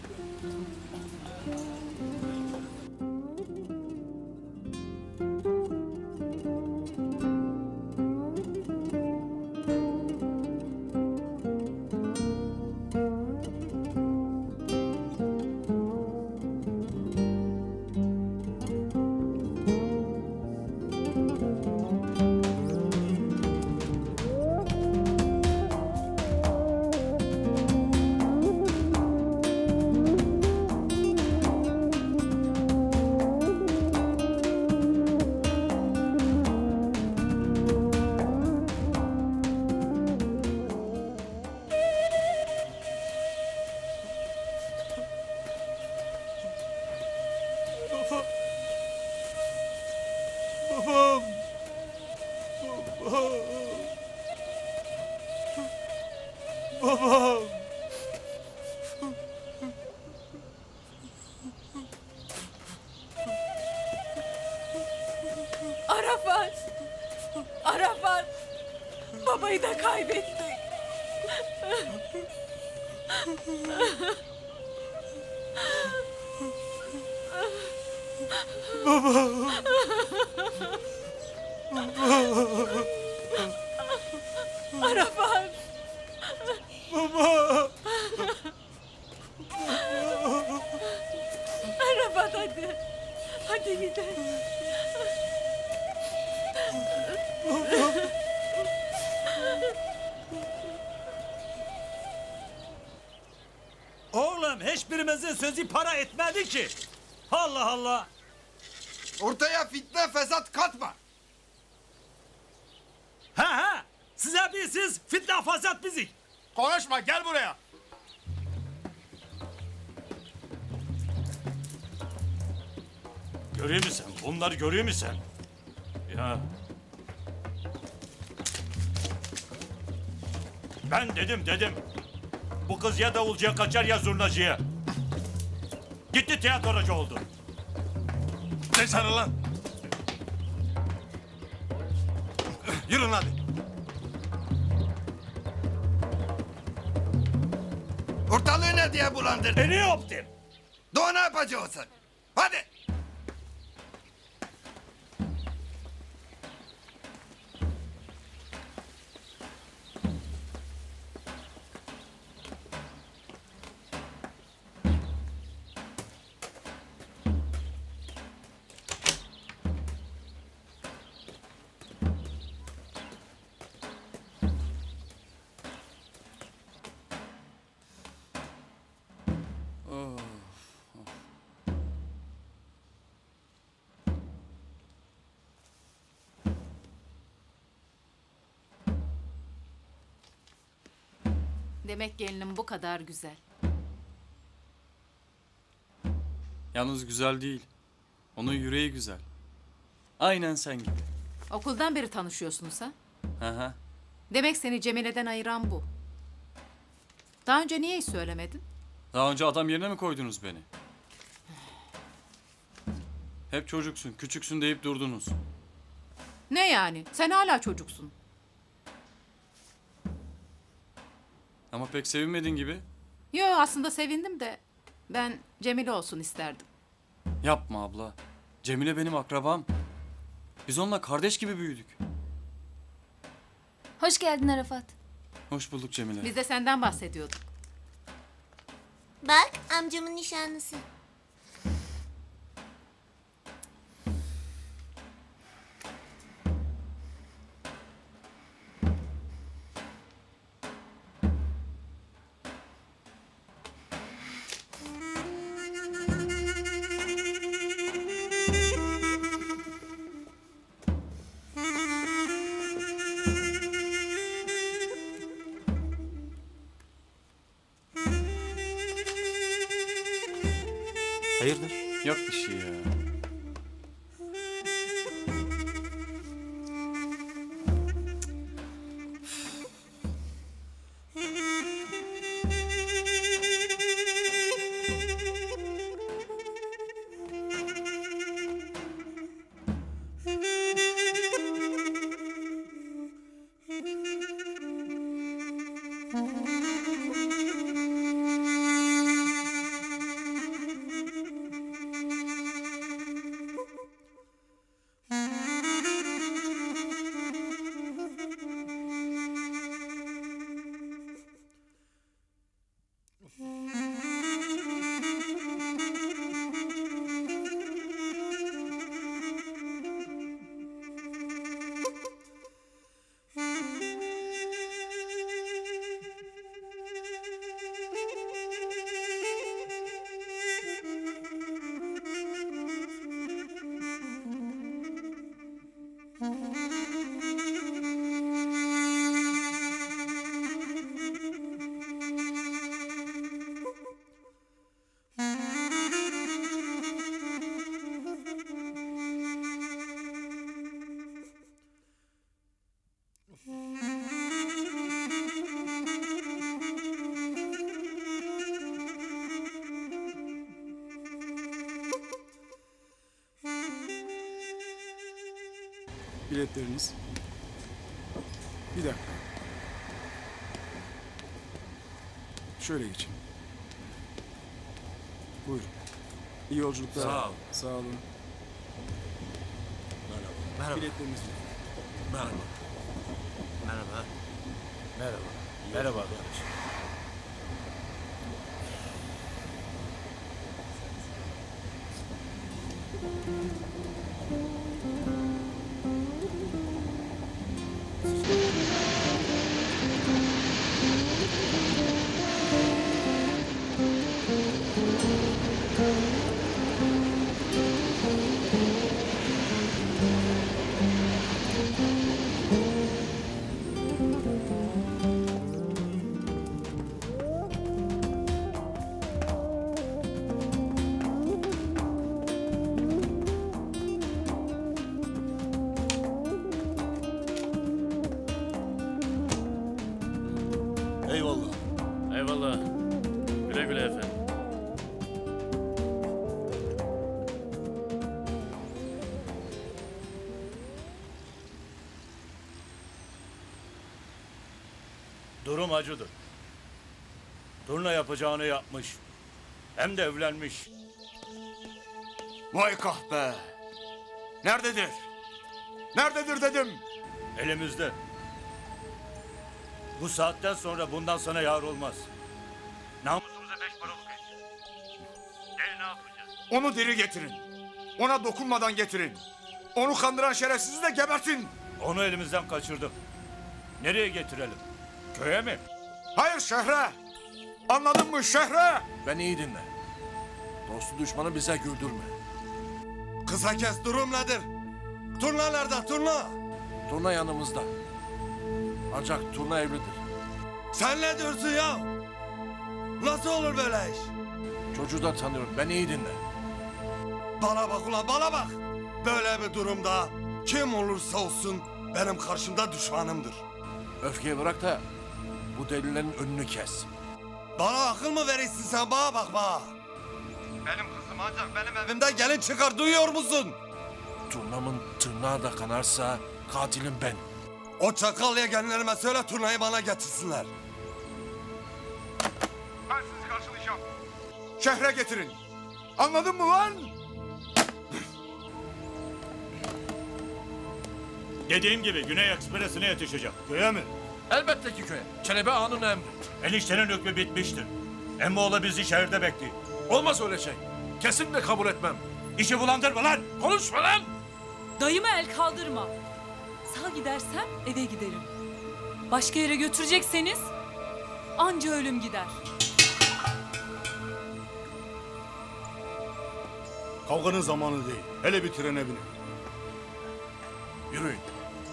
Babam. Babam. Babam. Arafat. Arafat. Babayı da kaybettik. Baba. Arafat. Baba. Arafat hadi. Hadi gidelim. Oğlum hiçbirimizin sözü para etmedi ki. Allah Allah. Ortaya fitne fesat katma. Ha ha. Size bir siz fitne fasat bizi. Konuşma gel buraya. Görüyor musun? Bunları görüyor musun? Ya. Ben dedim dedim. Bu kız ya davulcuya kaçar ya zurnacıya. Gitti tiyatrocu oldu. Ne sana lan? Yürün hadi. Ortalığı ne diye bulandırdın? E ne yaptın? Daha ne yapacaksın? Hadi. Demek gelinim bu kadar güzel. Yalnız güzel değil. Onun yüreği güzel. Aynen sen gibi. Okuldan beri tanışıyorsunuz ha? Hı hı. Demek seni Cemile'den ayıran bu. Daha önce niye hiç söylemedin? Daha önce adam yerine mi koydunuz beni? Hep çocuksun, küçüksün deyip durdunuz. Ne yani? Sen hala çocuksun. Ama pek sevinmedin gibi. Yo, aslında sevindim de ben Cemile olsun isterdim. Yapma abla. Cemile benim akrabam. Biz onunla kardeş gibi büyüdük. Hoş geldin Arafat. Hoş bulduk Cemile. Biz de senden bahsediyorduk. Bak amcamın nişanlısı. Hayırdır? Yok bir şey ya. Biletleriniz. Bir dakika. Şöyle geçin. Buyurun. İyi yolculuklar. Sağ ol. Sağ olun. Merhaba. Merhaba. Biletleriniz. Merhaba. Merhaba. Merhaba. Merhaba arkadaşım. Durum acıdır. Turna yapacağını yapmış. Hem de evlenmiş. Vay kahpe. Nerededir? Nerededir dedim. Elimizde. Bu saatten sonra bundan sana yar olmaz. Namusumuza beş paralık et. Gel ne yapacağız? Onu diri getirin. Ona dokunmadan getirin. Onu kandıran şerefsizi de gebertin. Onu elimizden kaçırdık. Nereye getirelim? Köye mi? Hayır, şehre. Anladın mı, şehre? Beni iyi dinle. Dostu düşmanı bize güldürme. Kısa kes, durum nedir? Turna nerede, Turna? Turna yanımızda. Ancak Turna evlidir. Sen ne diyorsun ya? Nasıl olur böyle iş? Çocuğu da tanıyorum. Beni iyi dinle. Bana bak ulan, bana bak. Böyle bir durumda kim olursa olsun benim karşımda düşmanımdır. Öfkeyi bırak da bu delilerin önünü kes. Bana akıl mı verirsin sen, bana bak bana. Benim kızım ancak benim evimde gelin çıkar, duyuyor musun? Turnamın tırnağı da kanarsa katilim ben. O çakal yegenlerime söyle Turna'yı bana getirsinler. Ben sizi karşılayacağım. Şehre getirin. Anladın mı lan? Dediğim gibi Güney Ekspresi'ne yetişeceğim. Köye mi? Elbette ki köye. Çelebi Ağa'nın emri. Eniştenin hükmü bitmiştir. Emmoğlu bizi şehirde bekliyor. Olmaz öyle şey. Kesinlikle kabul etmem. İşi bulandırma lan! Konuşma lan! Dayıma el kaldırma. Sağ gidersem eve giderim. Başka yere götürecekseniz anca ölüm gider. Kavganın zamanı değil. Hele bir trene binin. Yürüyün.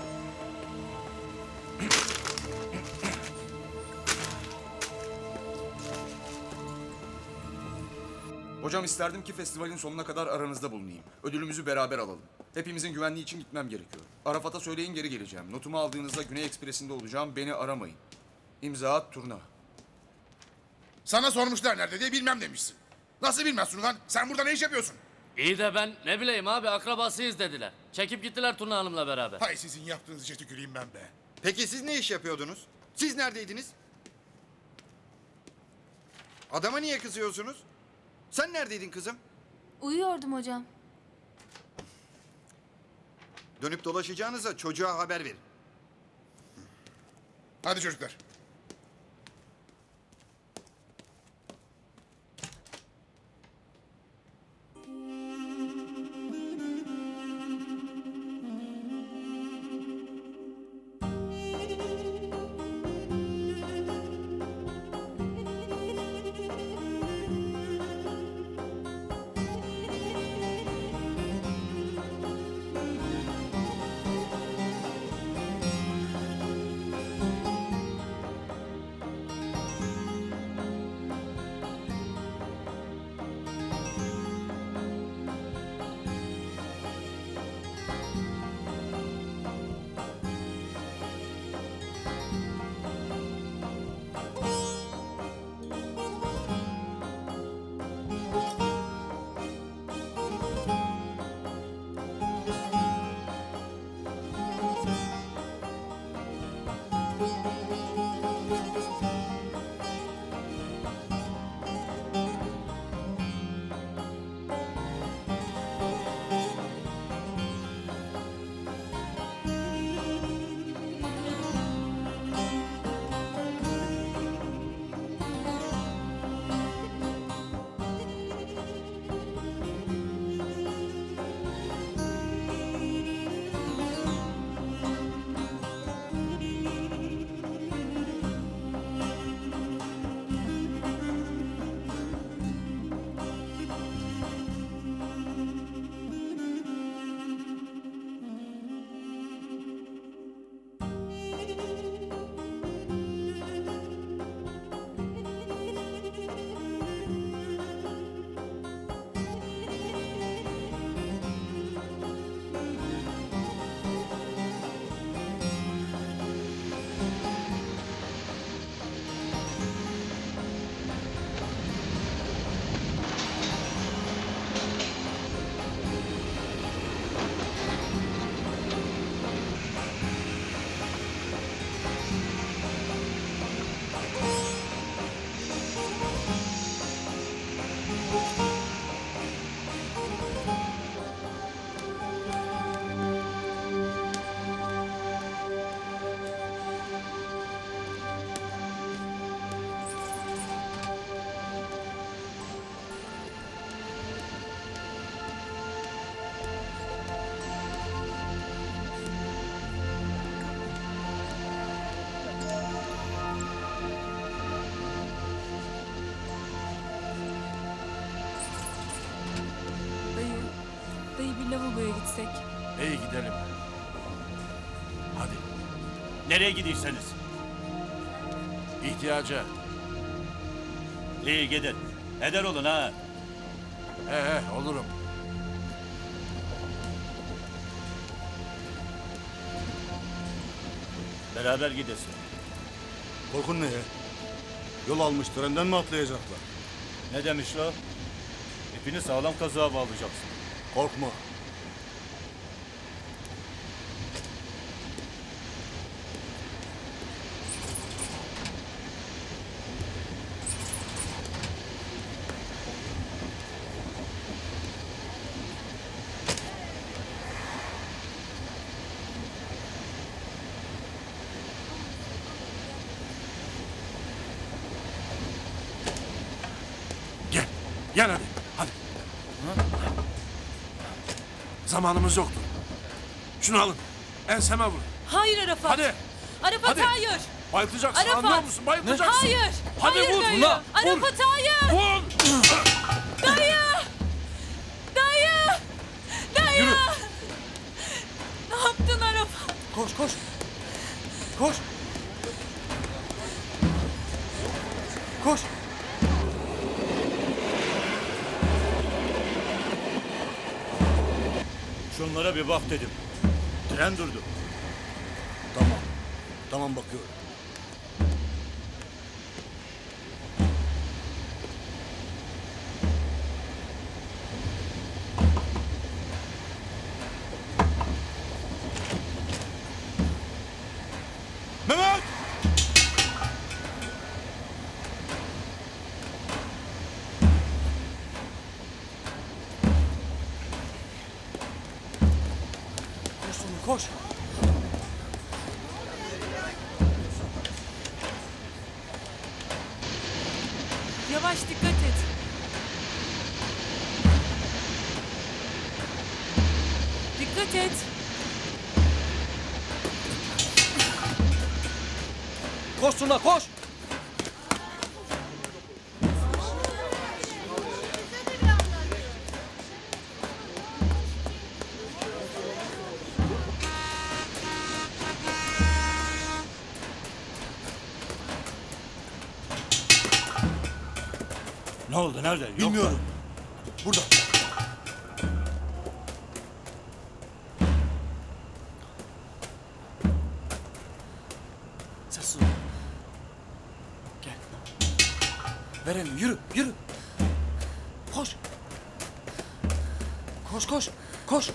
Hocam isterdim ki festivalin sonuna kadar aranızda bulunayım. Ödülümüzü beraber alalım. Hepimizin güvenliği için gitmem gerekiyor. Arafat'a söyleyin geri geleceğim. Notumu aldığınızda Güney Ekspresi'nde olacağım. Beni aramayın. İmza Turna. Sana sormuşlar nerede diye bilmem demişsin. Nasıl bilmezsin lan? Sen burada ne iş yapıyorsun? İyi de ben ne bileyim abi akrabasıyız dediler. Çekip gittiler Turna Hanım'la beraber. Hay sizin yaptığınız işe tüküreyim ben be. Peki siz ne iş yapıyordunuz? Siz neredeydiniz? Adama niye kızıyorsunuz? Sen neredeydin kızım? Uyuyordum hocam. Dönüp dolaşacağınıza çocuğa haber verin. Hadi çocuklar. Bolu'ya gitsek? İyi gidelim. Hadi. Nereye gidiyorsanız? İhtiyaca. İyi gidin. Eder olun ha. He he olurum. Beraber gidesin. Korkun ne ya? Yol almış trenden mi atlayacaklar? Ne demiş o? İpini sağlam kazığa bağlayacaksın. Korkma. Gel. Gel hadi. Hadi. Zamanımız yoktur. Şunu alın. Enseme vurun. Hayır Arafat. Hadi. Arafat Hadi. hayır. Bayıltacaksın Arafat. anlıyor musun? Bayıltacaksın. Hayır. Hadi hayır vur. dayı. Vur. Arafat hayır. Vur. Dayı. Dayı. Dayı. Yürü. Ne yaptın Arafat? Koş koş. Koş. Koş. Şunlara bir bak dedim. Tren durdu. Tamam. Tamam bakıyorum. Mehmet! Koş Sonu koş. Yavaş dikkat et. Dikkat et. Koş Tuna koş. Ne oldu? Nerede? Yok Bilmiyorum. Burada. Ses ol. Gel. Verelim yürü yürü. Koş. Koş koş koş.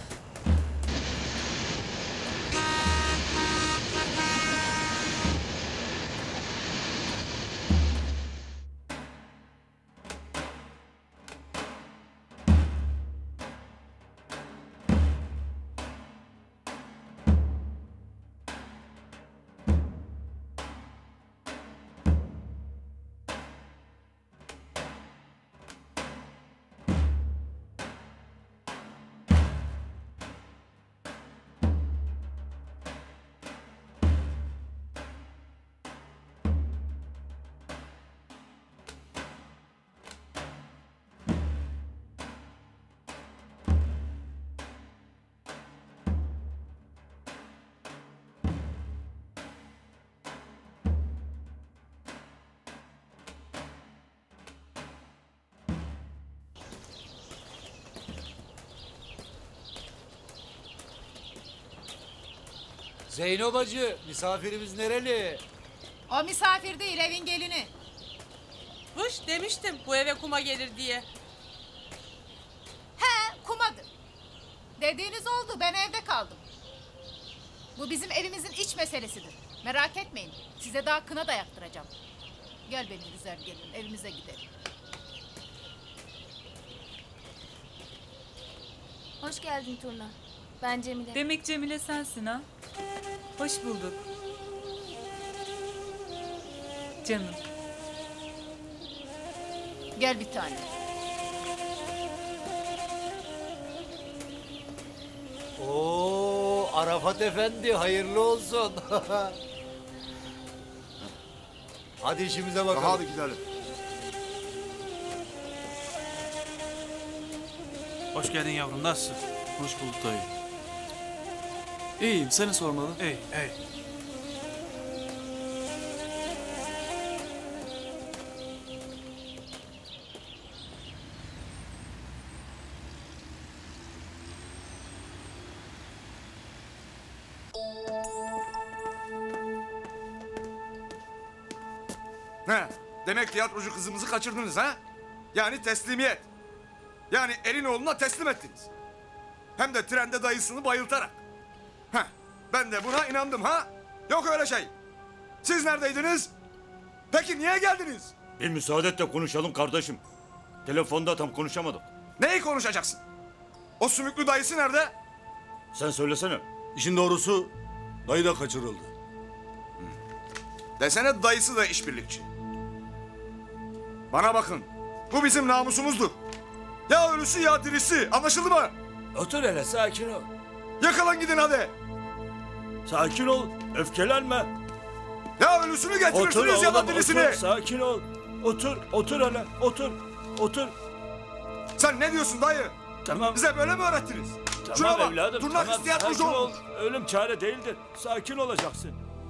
Zeyno bacı, misafirimiz nereli? O misafir değil, evin gelini. Hış demiştim bu eve kuma gelir diye. He, kumadır. Dediğiniz oldu, ben evde kaldım. Bu bizim evimizin iç meselesidir. Merak etmeyin, size daha kına da yaktıracağım. Gel benim güzel gelinim, evimize gidelim. Hoş geldin Turna. Ben Cemile. Demek Cemile sensin ha? Hoş bulduk. Canım. Gel bir tane. Oo, Arafat Efendi hayırlı olsun. Hadi işimize bakalım. Hadi gidelim. Hoş geldin yavrum, nasılsın? Hoş bulduk dayı. İyiyim, seni sormalı. İyi, iyi. Ne? Demek tiyatrocu kızımızı kaçırdınız ha? Yani teslimiyet. Yani elin oğluna teslim ettiniz. Hem de trende dayısını bayıltarak. Heh, ben de buna inandım ha? Yok öyle şey. Siz neredeydiniz? Peki niye geldiniz? Bir müsaade et de konuşalım kardeşim. Telefonda tam konuşamadık. Neyi konuşacaksın? O sümüklü dayısı nerede? Sen söylesene. İşin doğrusu dayı da kaçırıldı. Desene dayısı da işbirlikçi. Bana bakın. Bu bizim namusumuzdur. Ya ölüsü ya dirisi. Anlaşıldı mı? Otur hele sakin ol. Yakalan gidin hadi. Sakin ol. Öfkelenme. Ya ölüsünü getirirsiniz ya da dirisini. Otur, sakin ol. Otur, otur hele. Otur, otur. Sen ne diyorsun dayı? Tamam. Bize böyle mi öğrettiniz? Tamam Şuna bak. evladım. Turnak tamam, tiyatrocu sakin ol. olmuş. Ölüm çare değildir. Sakin olacaksın.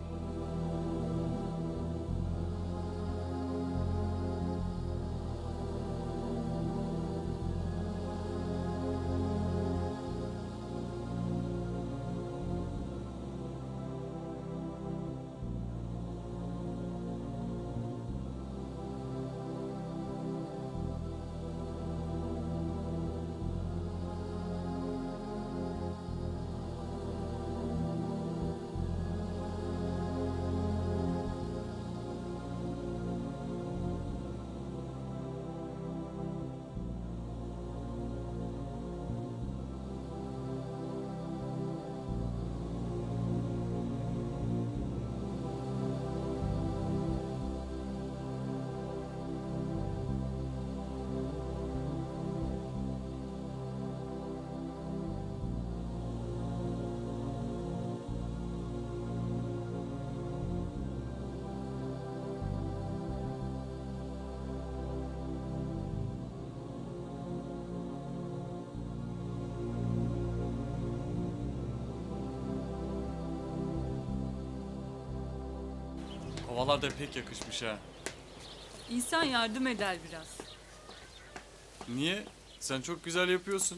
Havalar da pek yakışmış ha. İnsan yardım eder biraz. Niye? Sen çok güzel yapıyorsun.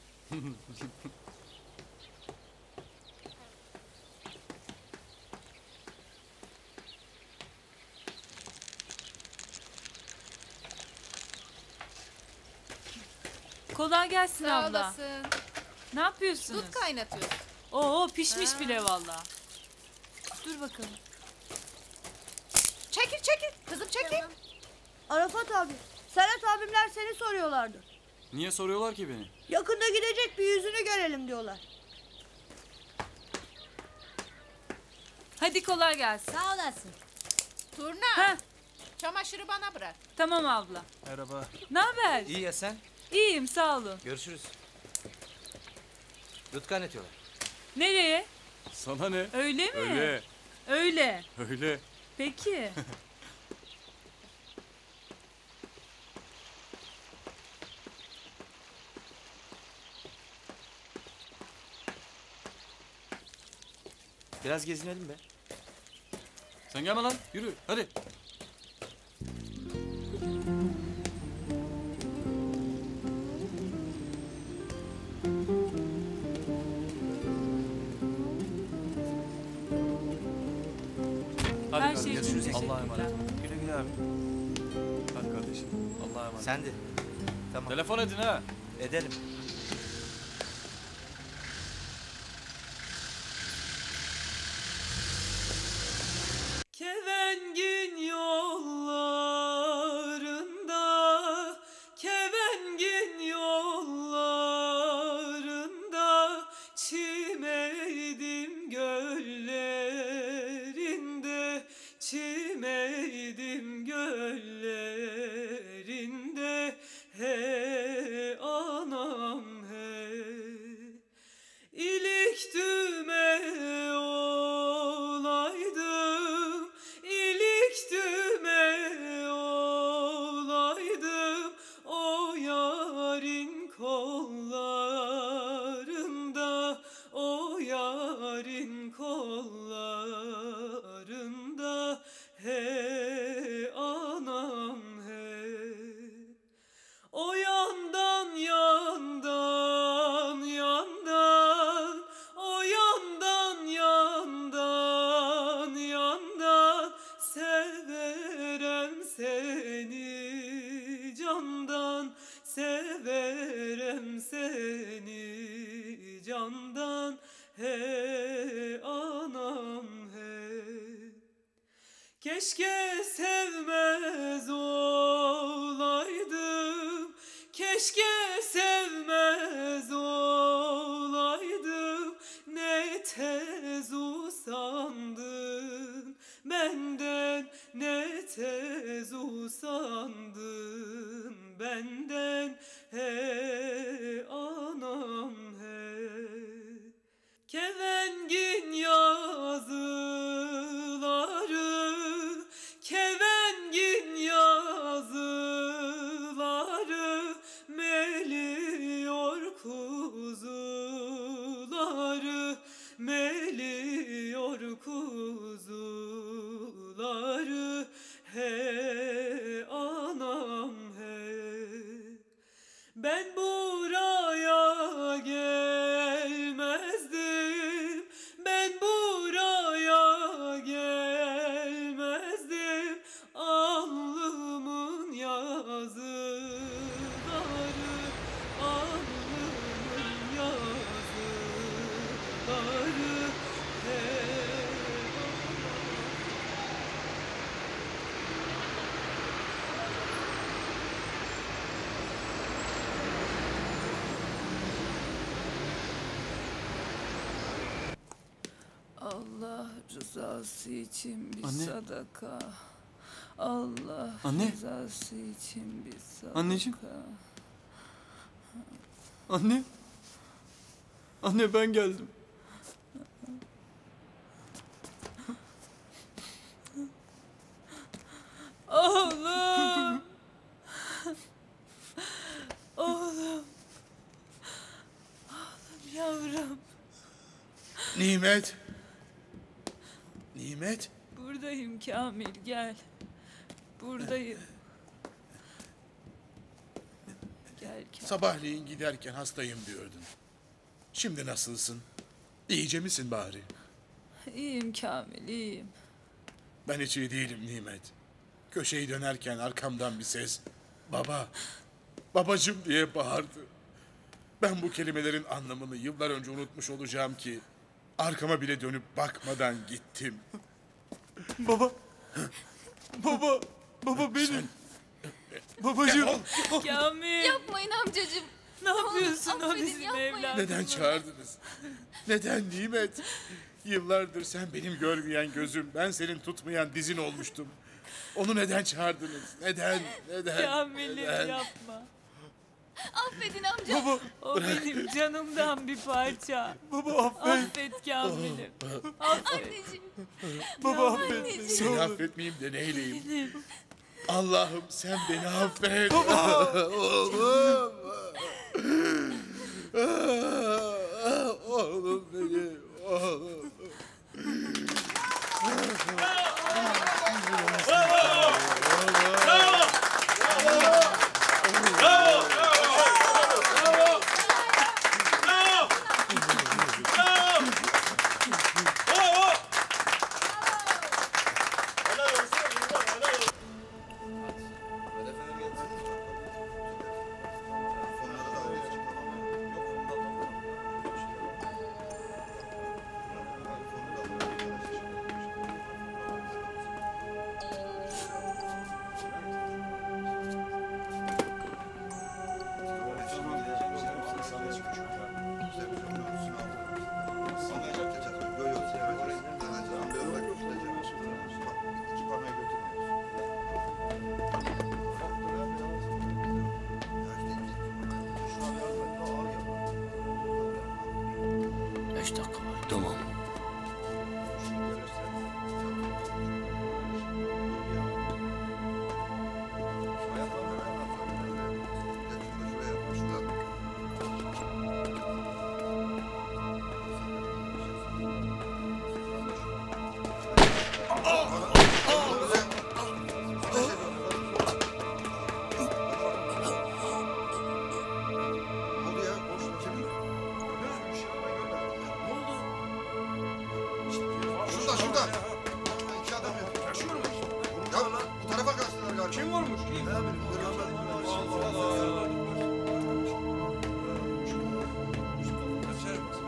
Kolay gelsin Sağ abla. olasın. Ne yapıyorsunuz? Dut kaynatıyoruz. Oo pişmiş Ha. bile valla. Dur bakalım. Çekil çekil. Kızım çekil. Arafat abi, Serhat abimler seni soruyorlardı. Niye soruyorlar ki beni? Yakında gidecek, bir yüzünü görelim diyorlar. Hadi kolay gelsin. Sağ olasın. Turna. Heh, Çamaşırı bana bırak. tamam abla. Merhaba. Ne haber? İyi ya sen? İyiyim sağ olun. Görüşürüz. Dut kaynatıyorlar. Nereye? Sana ne? Öyle mi? Öyle. Öyle. Öyle. Peki. Biraz gezinelim be. Sen gelme lan. Yürü. Hadi. Hadi Her kardeşim. şey için Görüşürüz. Allah'a emanet. teşekkürler. Güle güle abi. Hadi kardeşim. Allah'a emanet. Sen de. Tamam. Telefon edin ha. Edelim. Kevengin yollarında, kevengin yollarında, çimeydim göllerinde, çimeydim göllerinde, he anam candan, he anam he. Keşke sevmez olaydım, keşke sevmez olaydım. Ne tez usandın benden, ne tez usandın benden, he anam he. Kevengin yazıları, kevengin yazıları, meliyor kuzuları, meliyor kuzuları, he anam he. Ben buraya gelmezdim, ben buraya gelmezdim. Alnımın yazıları, alnımın yazıları, he. Allah rızası için bir Anne. sadaka. Allah Anne. rızası için bir sadaka. Anneciğim. Anne. Anne ben geldim. Oğlum. Oğlum. Oğlum yavrum. Nimet. Nimet. Buradayım Kamil, gel. Buradayım. Gel Kamil. Sabahleyin giderken hastayım diyordun. Şimdi nasılsın? İyice misin bari? İyiyim Kamil, iyiyim. Ben hiç iyi değilim Nimet. Köşeyi dönerken arkamdan bir ses, baba, babacım diye bağırdı. Ben bu kelimelerin anlamını yıllar önce unutmuş olacağım ki arkama bile dönüp bakmadan gittim. Baba. Baba. Baba benim. Babacığım. Kamil. Yapmayın amcacığım. Ne yapıyorsun o affedin, bizim yapmayın. evladım? Neden çağırdınız? Neden Nimet? Yıllardır sen benim görmeyen gözüm, ben senin tutmayan dizin olmuştum. Onu neden çağırdınız? Neden? Neden? Kamil'im Neden? yapma. Affedin amca. Baba. O benim canımdan bir parça. Baba affet. Affet Kamil'im. Affet. Anneciğim. Baba affet beni. Seni Ne olur. affetmeyeyim de neyleyim? Allah'ım sen beni affet. Baba. Oğlum. Oğlum benim. Oğlum. Beş dakika var. Tamam. Şurada şurada. İki adam yok. Yaşıyor mu? Ya bu tarafa kaçtılar galiba. Kim vurmuş? Kim? Ne bileyim. Allah Allah.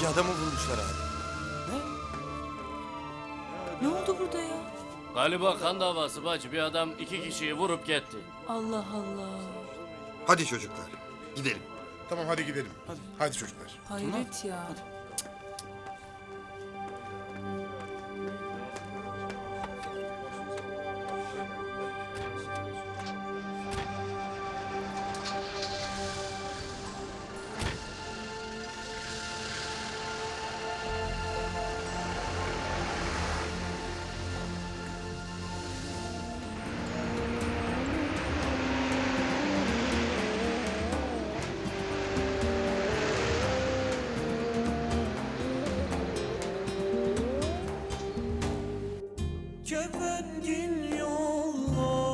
İki adamı vurmuşlar abi. Ne oldu burada ya? Galiba kan davası bacı. Bir adam iki kişiyi vurup gitti. Allah Allah. Hadi çocuklar gidelim. Tamam hadi gidelim. Hadi, hadi çocuklar. Hayret ya. Kefengin yollar